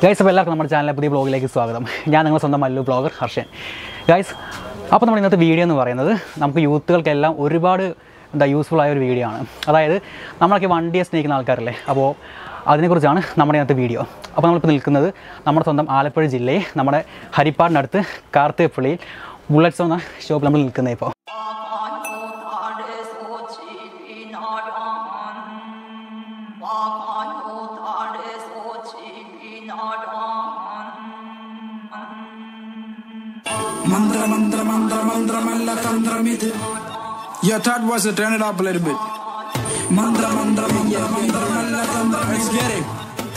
Guys, അപ്പോൾ എല്ലാവർക്കും നമ്മുടെ ചാനലിലെ പുതിയ ബ്ലോഗിലേക്ക് സ്വാഗതം. ഞാൻ നിങ്ങളുടെ സ്വന്തം മല്ലു ബ്ലോഗർ ഹർഷൻ. ഗൈസ്, അപ്പോൾ നമ്മൾ ഇന്നത്തെ വീഡിയോ എന്ന് പറയുന്നത് നമുക്ക് യൂത്തുകൾക്കെല്ലാം ഒരുപാട് യൂസ്ഫുൾ ആയ ഒരു വീഡിയോ ആണ്. അതായത് നമ്മളൊക്കെ വണ്ടിയെ സ്നേഹിക്കുന്ന ആൾക്കാരല്ലേ, അപ്പോൾ അതിനെക്കുറിച്ചാണ് നമ്മുടെ ഇന്നത്തെ വീഡിയോ. അപ്പോൾ നമ്മളിപ്പോൾ നിൽക്കുന്നത് നമ്മുടെ സ്വന്തം ആലപ്പുഴ ജില്ലയിൽ നമ്മുടെ ഹരിപ്പാടിനടുത്ത് കാർത്തികപ്പള്ളിയിൽ ബുള്ളറ്റ്സ് എന്ന ഷോപ്പിൽ നമ്മൾ നിൽക്കുന്നത്. ഇപ്പോൾ Mandra, mandra, mandra, mandra, malla, tandra, mid. Your third was to turn it up a little bit. Mandra, mandra, mandra, mandra, malla, tandra, let's get it.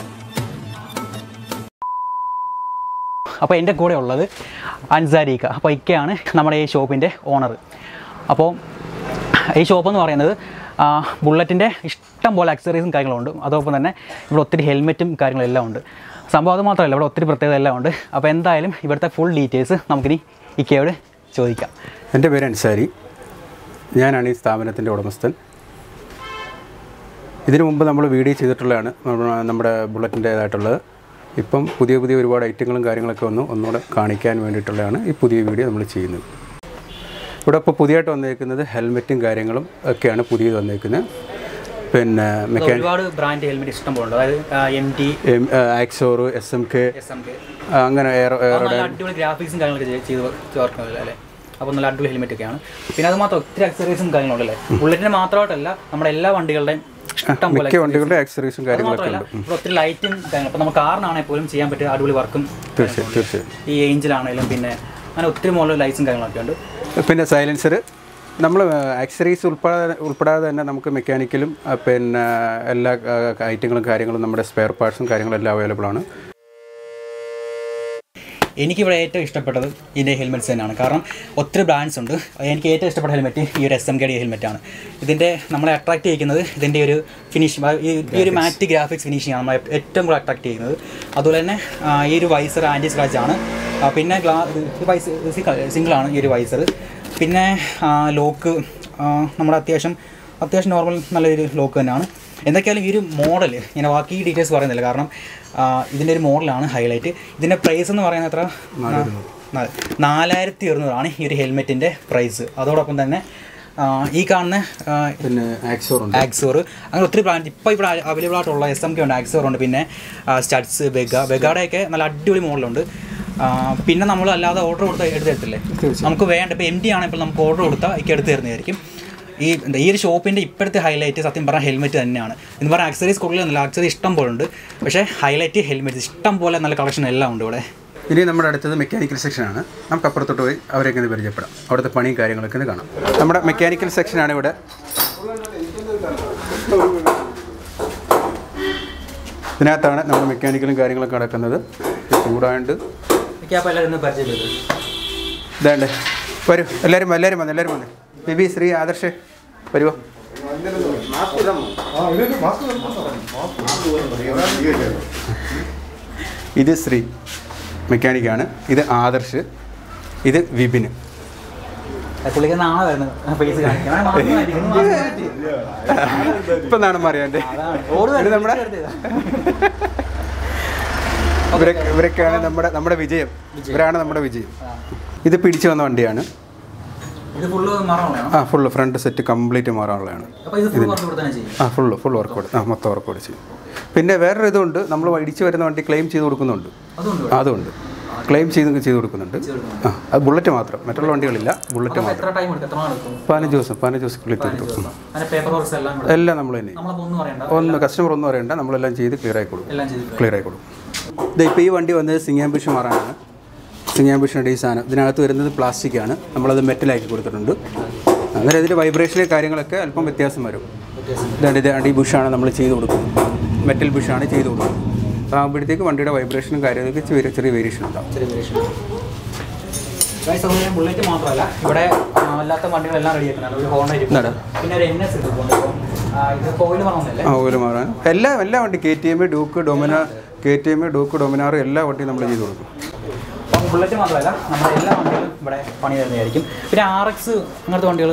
അപ്പോൾ എൻ്റെ കൂടെ ഉള്ളത് അൻസാരിക്ക. അപ്പോൾ ഇക്കയാണ് നമ്മുടെ ഈ ഷോപ്പിൻ്റെ ഓണർ. അപ്പോൾ ഈ ഷോപ്പെന്ന് പറയുന്നത് ബുള്ളറ്റിൻ്റെ ഇഷ്ടം പോലെ അക്സസറീസും കാര്യങ്ങളുണ്ട്. അതോടൊപ്പം തന്നെ ഇവിടെ ഒത്തിരി ഹെൽമെറ്റും കാര്യങ്ങളെല്ലാം ഉണ്ട്. സംഭവം അത് മാത്രമല്ല, ഇവിടെ ഒത്തിരി പ്രത്യേകത എല്ലാം ഉണ്ട്. അപ്പോൾ എന്തായാലും ഇവിടുത്തെ ഫുൾ ഡീറ്റെയിൽസ് നമുക്കിനി ഇക്കയോട് ചോദിക്കാം. എൻ്റെ പേര് അൻസാരി, ഞാനാണ് ഈ സ്ഥാപനത്തിൻ്റെ ഉടമസ്ഥൻ. ഇതിനു മുമ്പ് നമ്മൾ വീഡിയോ ചെയ്തിട്ടുള്ളതാണ് നമ്മുടെ ബുള്ളറ്റിൻ്റേതായിട്ടുള്ളത്. ഇപ്പം പുതിയ പുതിയ ഒരുപാട് ഐറ്റങ്ങളും കാര്യങ്ങളൊക്കെ ഒന്നുകൂടെ കാണിക്കാൻ വേണ്ടിയിട്ടുള്ളതാണ് ഈ പുതിയ വീഡിയോ നമ്മൾ ചെയ്യുന്നത്. ഇവിടെ ഇപ്പോൾ പുതിയതായിട്ട് വന്നേക്കുന്നത് ഹെൽമെറ്റും കാര്യങ്ങളും ഒക്കെയാണ് പുതിയത് വന്നേക്കുന്നത്. പിന്നെ ഒരുപാട് ബ്രാൻഡ് ഹെൽമെറ്റ് ഇഷ്ടം പോലെ, അതായത് ആക്സോർ, SMK, അങ്ങനെ അടിപൊളി ഗ്രാഫിക്സും കാര്യങ്ങളൊക്കെ ചെയ്ത് ചേർക്കുന്നത് അല്ലേ. അപ്പോൾ നല്ല അടിപൊളി ഹെൽമെറ്റ് ഒക്കെയാണ്. പിന്നെ അത് മാത്രം ഒത്തിരി അക്സസറീസും കാര്യങ്ങളുണ്ടല്ലേ. ബുള്ളറ്റിന് മാത്രമായിട്ടല്ല, നമ്മുടെ എല്ലാ വണ്ടികളുടെയും ഇഷ്ടം പോലെ വണ്ടികളുടെ ആക്സസറീസും കാര്യങ്ങളൊക്കെ ഉണ്ട്. ഇവിടെ ഒത്തിരി ലൈറ്റും കാര്യങ്ങളും. അപ്പോൾ നമ്മൾ കാറിനാണെങ്കിൽ പോലും ചെയ്യാൻ പറ്റിയ അടിപൊളി വർക്കും തീർച്ചയായും ഈ ഏഞ്ചിലാണെങ്കിലും പിന്നെ അങ്ങനെ ഒത്തിരി മോഡൽ ലൈറ്റ്സും കാര്യങ്ങളൊക്കെ ഉണ്ട്. പിന്നെ സൈലൻസർ, നമ്മൾ ആക്സസറീസ് ഉൾപ്പെടാതെ തന്നെ നമുക്ക് മെക്കാനിക്കലും പിന്നെ എല്ലാ ഐറ്റങ്ങളും കാര്യങ്ങളും നമ്മുടെ സ്പെയർ പാർട്സും കാര്യങ്ങളും എല്ലാം അവൈലബിൾ ആണ്. എനിക്കിവിടെ ഏറ്റവും ഇഷ്ടപ്പെട്ടത് ഇതിൻ്റെ ഹെൽമെറ്റ്സ് തന്നെയാണ്. കാരണം ഒത്തിരി ബ്രാൻഡ്സ് ഉണ്ട്. എനിക്ക് ഏറ്റവും ഇഷ്ടപ്പെട്ട ഹെൽമെറ്റ് ഈ ഒരു SMK ഹെൽമെറ്റാണ്. ഇതിൻ്റെ നമ്മളെ അട്രാക്റ്റ് ചെയ്യുന്നത് ഇതിൻ്റെ ഒരു ഫിനിഷിങ്, ഈ ഒരു മാറ്റ് ഗ്രാഫിക്സ് ഫിനിഷിംഗ് ആണ് നമ്മളെ ഏറ്റവും കൂടുതൽ അട്രാക്റ്റ് ചെയ്യുന്നത്. അതുപോലെ തന്നെ ഈ ഒരു വൈസർ ആൻറ്റി സ്ക്രാച്ച് ആണ്. പിന്നെ സിംഗിളാണ് ഈ ഒരു വൈസർ. പിന്നെ ലോക്ക് നമ്മുടെ അത്യാവശ്യം നോർമൽ നല്ലൊരു ലോക്ക് തന്നെയാണ്. എന്തൊക്കെയാലും ഈ ഒരു മോഡൽ ഞാൻ ബാക്കി ഡീറ്റെയിൽസ് പറയുന്നില്ല, കാരണം ഇതിൻ്റെ ഒരു മോഡലാണ് ഹൈലൈറ്റ്. ഇതിൻ്റെ പ്രൈസ് എന്ന് പറയുന്നത് എത്ര? 4200 ഈ ഒരു ഹെൽമെറ്റിൻ്റെ പ്രൈസ്. അതോടൊപ്പം തന്നെ ഈ കാണുന്ന പിന്നെ ആക്സോർ, അങ്ങനെ ഒത്തിരി ബ്രാൻഡ് ഇപ്പോൾ ഇവിടെ അവൈലബിൾ ആയിട്ടുള്ള SMK ഉണ്ട്, ആക്സോർ ഉണ്ട്, പിന്നെ സ്റ്റഡ്സ്, വെഗാഡയൊക്കെ നല്ല അടിപൊളി മോഡലുണ്ട്. പിന്നെ നമ്മൾ അല്ലാതെ ഓർഡർ കൊടുത്താൽ എടുത്തില്ലേ, നമുക്ക് വേണ്ട ഇപ്പോൾ MD ആണെങ്കിൽ നമുക്ക് ഓർഡർ കൊടുത്താൽ എനിക്ക് എടുത്ത് തരുന്നതായിരിക്കും. ഈ ഒരു ഷോപ്പിൻ്റെ ഇപ്പോഴത്തെ ഹൈലൈറ്റ് സത്യം പറഞ്ഞാൽ ഹെൽമെറ്റ് തന്നെയാണ്. എന്ന് പറഞ്ഞാൽ ആക്സറീസ് കൂടുതലൊന്നുമില്ല, ആക്സറീസ് ഇഷ്ടം പോലെ ഉണ്ട്. പക്ഷേ ഹൈലൈറ്റ് ഹെൽമെറ്റ് ഇഷ്ടം പോലെ നല്ല കളക്ഷൻ എല്ലാം ഉണ്ട് ഇവിടെ. ഇനി നമ്മുടെ അടുത്തത് മെക്കാനിക്കൽ സെക്ഷനാണ്. നമുക്ക് അപ്പുറത്തോട്ട് പോയി അവരെയൊക്കെ ഒന്ന് പരിചയപ്പെടാം. അവിടുത്തെ പണിയും കാര്യങ്ങളൊക്കെ ഒന്ന് കാണാം. നമ്മുടെ മെക്കാനിക്കൽ സെക്ഷനാണ് ഇവിടെ. ഇതിനകത്താണ് നമ്മുടെ മെക്കാനിക്കലും കാര്യങ്ങളൊക്കെ നടക്കുന്നത്. ചൂടാണ്ട് ഇതാണ്ട് വരൂ, എല്ലാവരും വന്ന് ബിബി, ശ്രീ, ആദർശ് വരുമോ? ഇത് ശ്രീ മെക്കാനിക്കാണ്, ഇത് ആദർശ്, ഇത് വിപിന്. ഇപ്പം നാണം മാറിയോ എൻ്റെ? നമ്മുടെ ഇവരൊക്കെയാണ് നമ്മുടെ വിജയം. ഇവരാണ് നമ്മുടെ വിജയം. ഇത് പിടിച്ചു വന്ന വണ്ടിയാണ്. ഫുള്ള് ഫ്രണ്ട് സെറ്റ് കംപ്ലീറ്റ് മാറാനുള്ളതാണ്. ഫുൾ വർക്കൗട്ട്, മൊത്തം വർക്കൗട്ട് ചെയ്യും. പിന്നെ വേറൊരു ഇതുണ്ട്, നമ്മൾ ഇടിച്ച് വരുന്ന വണ്ടി ക്ലെയിം ചെയ്ത് കൊടുക്കുന്നുണ്ട്. അതുകൊണ്ട് ക്ലെയിം ചെയ്ത് കൊടുക്കുന്നുണ്ട്. അത് ബുള്ളറ്റ് മാത്രം, മറ്റുള്ള വണ്ടികളില്ല, ബുള്ളറ്റ് മാത്രം. 15 ദിവസത്തിനുള്ളിൽ തീർക്കും. എല്ലാം നമ്മൾ തന്നെ കസ്റ്റമർ ഒന്നും അറിയണ്ട, നമ്മളെല്ലാം ചെയ്ത് ക്ലിയർ ആയി കൊടുക്കും. ഇപ്പോൾ ഈ വണ്ടി വന്നത് സിംഗാംബുഷ് മാറാനാണ്. സിംഗാംബുഷിൻ്റെ ഈ സാധനം ഇതിനകത്ത് വരുന്നത് പ്ലാസ്റ്റിക്കാണ്, നമ്മളത് മെറ്റലാക്കി കൊടുത്തിട്ടുണ്ട്. അന്നേരം ഇതിൻ്റെ വൈബ്രേഷനിലെ കാര്യങ്ങളൊക്കെ അല്പം വ്യത്യാസം വരും. ഇത് ബുഷാണ് നമ്മൾ ചെയ്ത് കൊടുക്കുന്നത്, മെറ്റൽ ബുഷാണ് ചെയ്ത് കൊടുക്കുന്നത്. ആകുമ്പോഴത്തേക്ക് വണ്ടിയുടെ വൈബ്രേഷനും കാര്യങ്ങളൊക്കെ ചെറിയ വേരിയേഷൻ ഉണ്ടാവും. ബുള്ളറ്റ് മാത്രമല്ല, ഇവിടെ അല്ലാത്ത വണ്ടികളെല്ലാം റെഡിയാക്കണം. ഓയിൽ മാറാൻ എല്ലാ വണ്ടി KTM, ഡ്യൂക്ക്, ഡൊമിനാർ എല്ലാ വണ്ടിയും നമ്മൾ ചെയ്ത് കൊടുക്കും. ബുള്ളറ്റ് മാത്രമല്ല, നമ്മുടെ എല്ലാ വണ്ടികളും ഇവിടെ പണി തരുന്നതായിരിക്കും. പിന്നെ RX അങ്ങനത്തെ വണ്ടികൾ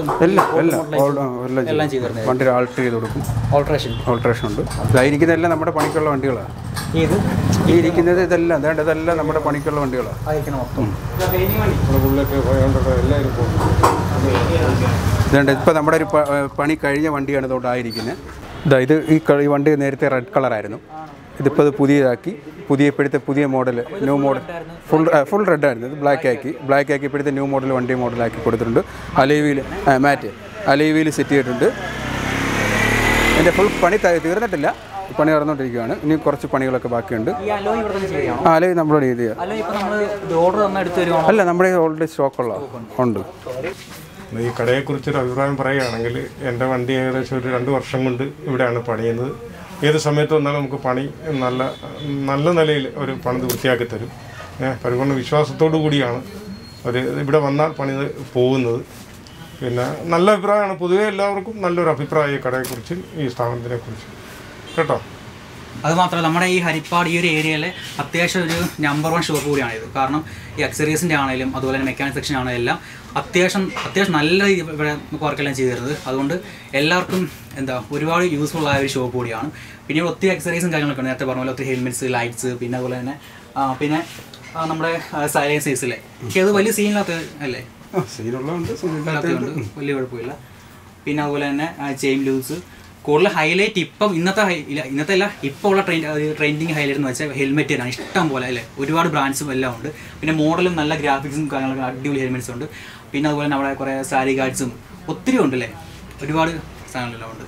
എല്ലാം ചെയ്ത് തരുന്നത്. വണ്ടി ആൾട്ടർ ചെയ്ത് കൊടുക്കും. ഓൾട്രേഷൻ ഉണ്ട്. ഇതായിരിക്കുന്നതെല്ലാം നമ്മുടെ പണിക്കുള്ള വണ്ടികളാണ്. ഇത് ഈ ഇരിക്കുന്നത് ഇതെല്ലാം ഇതെല്ലാം നമ്മുടെ പണിക്കുള്ള വണ്ടികളാണ്. ഇതുണ്ട് ഇപ്പോൾ നമ്മുടെ ഒരു പണി കഴിഞ്ഞ വണ്ടിയാണ് ഇതുകൊണ്ടായിരിക്കുന്നത്. ഇത് ഈ വണ്ടി നേരത്തെ റെഡ് കളറായിരുന്നു. ഇതിപ്പോൾ ഇത് പുതിയതാക്കി ഇപ്പോഴത്തെ പുതിയ model new model full red ആയിരുന്നു. ഇത് ബ്ലാക്ക് ആക്കി ഇപ്പോഴത്തെ ന്യൂ മോഡൽ വണ്ടി മോഡലാക്കി കൊടുത്തിട്ടുണ്ട്. അലോയ് വീൽ സെറ്റ് ചെയ്തിട്ടുണ്ട്. എൻ്റെ ഫുൾ പണി തീർന്നിട്ടില്ല, പണി നടന്നുകൊണ്ടിരിക്കുകയാണ്. ഇനി കുറച്ച് പണികളൊക്കെ ബാക്കിയുണ്ട്. അലോയ് നമ്മളോട് ചെയ്ത് ചെയ്യാം. അല്ല, നമ്മുടെ ഓൾറെഡി സ്റ്റോക്കുള്ള ഉണ്ട്. ഈ കടയെക്കുറിച്ചൊരു അഭിപ്രായം പറയുകയാണെങ്കിൽ എൻ്റെ വണ്ടി ഏകദേശം ഒരു 2 വർഷം കൊണ്ട് ഇവിടെയാണ് പണിയുന്നത്. ഏത് സമയത്ത് വന്നാലും നമുക്ക് പണി നല്ല നിലയിൽ ഒരു പണിത് വൃത്തിയാക്കി തരും. പരിപൂർണ്ണ വിശ്വാസത്തോടു കൂടിയാണ് ഇവിടെ വന്നാൽ പണി പോകുന്നത്. പിന്നെ നല്ല അഭിപ്രായമാണ്. പൊതുവേ എല്ലാവർക്കും നല്ലൊരു അഭിപ്രായം ഈ കടയെക്കുറിച്ച്, ഈ സ്ഥാപനത്തിനെക്കുറിച്ച് കേട്ടോ. അതുമാത്രമല്ല, നമ്മുടെ ഈ ഹരിപ്പാട് ഈ ഒരു ഏരിയയിലെ അത്യാവശ്യം ഒരു നമ്പർ 1 ഷോപ്പ് കൂടിയാണിത്. കാരണം ഈ അക്സറീസിൻ്റെ ആണെങ്കിലും അതുപോലെ തന്നെ മെക്കാനിക് സെക്ഷൻ ആണെങ്കിലും എല്ലാം അത്യാവശ്യം നല്ല ഇവിടെ വർക്കെല്ലാം ചെയ്തു തരുന്നത്. അതുകൊണ്ട് എല്ലാവർക്കും ഒരുപാട് യൂസ്ഫുൾ ആയ ഒരു ഷോപ്പ് കൂടിയാണ്. പിന്നെ ഇവിടെ ഒത്തിരി അക്സറീസും കാര്യങ്ങളൊക്കെ ഉണ്ട്. നേരത്തെ പറഞ്ഞ പോലെ ഒത്തിരി ഹെൽമെറ്റ്സ്, ലൈറ്റ്സ്, പിന്നെ അതുപോലെ തന്നെ പിന്നെ നമ്മുടെ സൈലൻസേഴ്സിലെ അത് വലിയ സീനില്ലാത്ത അല്ലേ, വലിയ കുഴപ്പമില്ല. പിന്നെ അതുപോലെ തന്നെ ചെയിൻ ലൂസ് കൂടുതൽ ഹൈലൈറ്റ് ഇപ്പം ഇന്നത്തെ അല്ല ഇപ്പോൾ ഉള്ള ട്രെൻഡിങ് ഹൈലൈറ്റ് എന്ന് വെച്ചാൽ ഹെൽമെറ്റ് തന്നെയാണ്. ഇഷ്ടം പോലെ അല്ലേ, ഒരുപാട് ബ്രാൻഡ്സും എല്ലാം ഉണ്ട്. പിന്നെ മോഡലും നല്ല ഗ്രാഫിക്സും കാര്യങ്ങളൊക്കെ അടിപൊളി ഹെൽമെറ്റ്സ് ഉണ്ട്. പിന്നെ അതുപോലെ നമ്മുടെ കുറേ സാരി ഗാർഡ്സും ഒത്തിരി ഉണ്ടല്ലേ, ഒരുപാട് സാധനങ്ങളെല്ലാം ഉണ്ട്.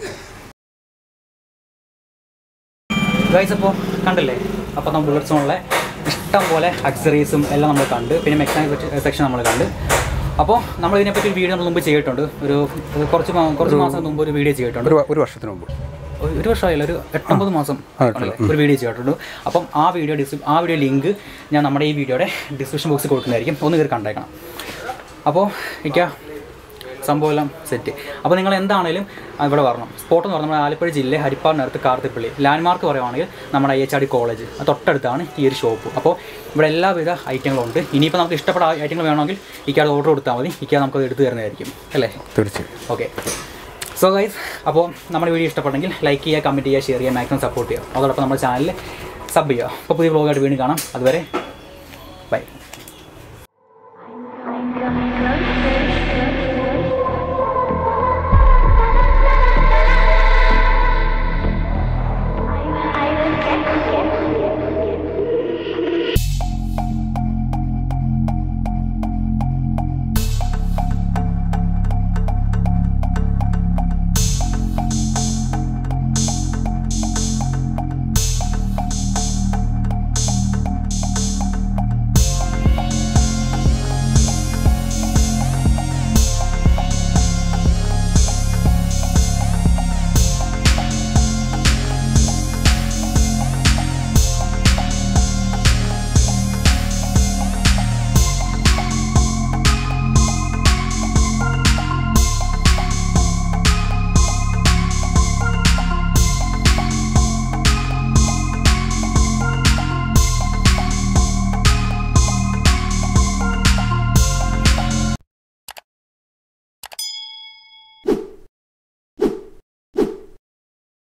ഗൈസ് അപ്പോൾ കണ്ടല്ലേ, അപ്പോൾ നമ്മൾ ബുള്ളറ്റ് സോണിലെ ഇഷ്ടം പോലെ അക്സറീസും എല്ലാം നമ്മൾ കണ്ട്, പിന്നെ മെക്കാനിക് സെക്ഷൻ നമ്മൾ കണ്ട്. അപ്പോൾ നമ്മൾ ഇതിനെപ്പറ്റി ഒരു വീഡിയോ നമ്മൾ മുമ്പ് ചെയ്തിട്ടുണ്ട്. കുറച്ച് മാസം മുമ്പ് ഒരു വീഡിയോ ചെയ്തിട്ടുണ്ട്. ഒരു വർഷത്തിന് മുമ്പ്, ഒരു വർഷമായില്ല, ഒരു 8-9 മാസം ഒരു വീഡിയോ ചെയ്തിട്ടുണ്ട്. അപ്പം ആ വീഡിയോ ലിങ്ക് ഞാൻ നമ്മുടെ ഈ വീഡിയോയുടെ ഡിസ്ക്രിപ്ഷൻ ബോക്സിൽ കൊടുക്കുന്നതായിരിക്കും. ഒന്ന് കയറി കണ്ടേക്കണം. അപ്പോൾ സംഭവം എല്ലാം സെറ്റ്. അപ്പോൾ നിങ്ങൾ എന്താണേലും ഇവിടെ വരണം. സ്പോട്ട് എന്ന് പറഞ്ഞാൽ നമ്മുടെ ആലപ്പുഴ ജില്ലയിൽ ഹരിപ്പാടിനടുത്ത് കാർത്തിപ്പള്ളി ലാൻഡ്മാർക്ക് പറയുവാണെങ്കിൽ നമ്മുടെ IHRD കോളേജ് തൊട്ടടുത്താണ് ഈ ഒരു ഷോപ്പ്. അപ്പോൾ ഇവിടെ എല്ലാവിധ ഐറ്റങ്ങളും ഉണ്ട്. ഇനിയിപ്പോൾ നമുക്ക് ഇഷ്ടപ്പെട്ട ഐറ്റങ്ങൾ വേണമെങ്കിൽ അത് ഓർഡർ കൊടുത്താൽ മതി. നമുക്കത് എടുത്തു തരുന്നതായിരിക്കും അല്ലേ? തീർച്ചയായും. ഓക്കെ. സോ ഗൈസ്, അപ്പോൾ നമ്മുടെ വീഡിയോ ഇഷ്ടപ്പെട്ടെങ്കിൽ ലൈക്ക് ചെയ്യുക, കമൻറ്റ് ചെയ്യുക, ഷെയർ ചെയ്യുക, മാക്സിമം സപ്പോർട്ട് ചെയ്യുക. അതോടൊപ്പം നമ്മുടെ ചാനൽ സബ് ചെയ്യുക. അപ്പോൾ പുതിയ വ്ലോഗായിട്ട് വീണ്ടും കാണാം. അതുവരെ ബൈ.